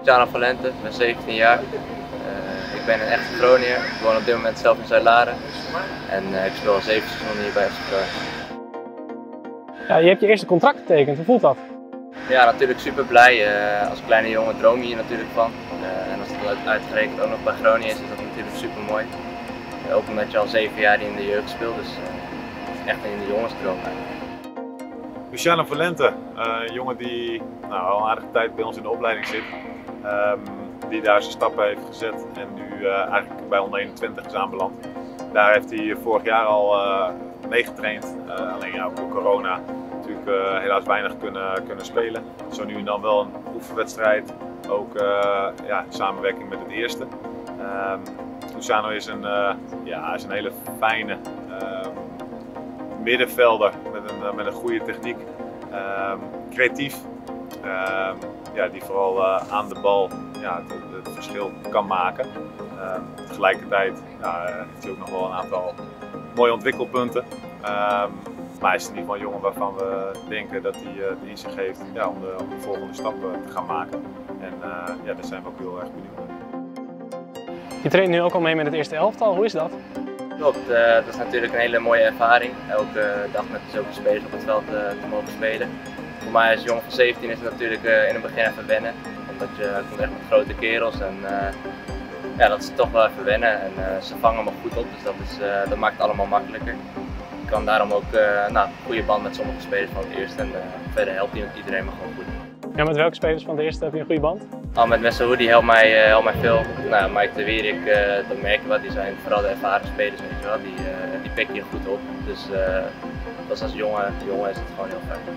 Luciano Valente, ik ben 17 jaar. Ik ben een echte Groninger. Ik woon op dit moment zelf in Zuid-Laren. En ik speel al 7 seizoenen hier bij FC Groningen. Ja, je hebt je eerste contract getekend, hoe voelt dat? Ja, natuurlijk super blij. Als kleine jongen droom je hier natuurlijk van. En als het uitgerekend ook nog bij Groningen is dat natuurlijk super mooi. Ook omdat je al 7 jaar in de jeugd speelt, dus echt in de jongensdroom. Luciano Valente, een jongen die al een aardige tijd bij ons in de opleiding zit. Die daar zijn stappen heeft gezet en nu eigenlijk bij onder 21 is aanbeland. Daar heeft hij vorig jaar al meegetraind, alleen ja, door corona natuurlijk helaas weinig kunnen spelen. Zo nu en dan wel een oefenwedstrijd, ook ja, in samenwerking met het eerste. Luciano is een hele fijne middenvelder met een goede techniek, creatief, ja, die vooral aan de bal het verschil kan maken. Tegelijkertijd heeft hij ook nog wel een aantal mooie ontwikkelpunten. Maar hij is in ieder geval een jongen waarvan we denken dat hij de inzicht heeft om de volgende stap te gaan maken. En ja, daar zijn we ook heel erg benieuwd naar. Je traint nu ook al mee met het eerste elftal, hoe is dat? Klopt, dat is natuurlijk een hele mooie ervaring. Elke dag met zoveel spelers op het veld te mogen spelen. Voor mij als jongen van 17 is het natuurlijk in het begin even wennen. Omdat je komt echt met grote kerels en ja, dat is toch wel even wennen. En ze vangen me goed op, dus dat maakt het allemaal makkelijker. Ik kan daarom ook een goede band met sommige spelers van het eerste en verder helpt iedereen me gewoon goed. Ja, met welke spelers van de eerste heb je een goede band? Met Messehoe, die helpt mij veel. Mike de Wierik, dat merk je wel, die zijn vooral de ervaren spelers, weet je wel. Die pikken je goed op. Dus dat is als jongen is het gewoon heel fijn.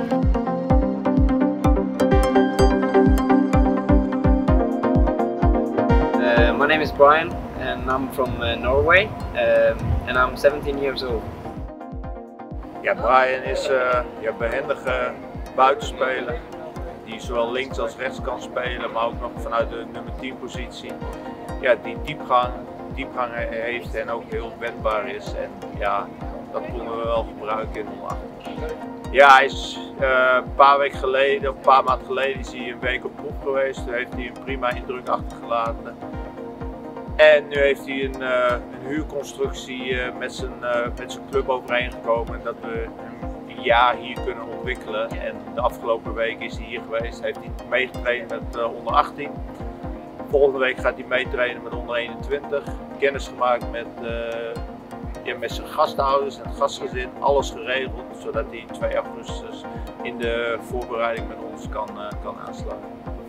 My name is Brian and I'm from Norway and I'm 17 years old. Ja, Brian is een behendige buitenspeler die zowel links als rechts kan spelen, maar ook nog vanuit de nummer 10 positie. Ja, die diepgang heeft en ook heel wendbaar is en ja, dat konden we wel gebruiken in de 18. Ja, hij is een paar maanden geleden is hij een week op proef geweest. Toen heeft hij een prima indruk achtergelaten. En nu heeft hij een huurconstructie met zijn club overeengekomen dat we een jaar hier kunnen ontwikkelen. En de afgelopen week is hij hier geweest, heeft hij meegetraind met onder 18. Volgende week gaat hij meetrainen met onder 21. Kennis gemaakt met zijn gasthouders en het gastgezin, alles geregeld, zodat hij 2 augustus in de voorbereiding met ons kan aansluiten.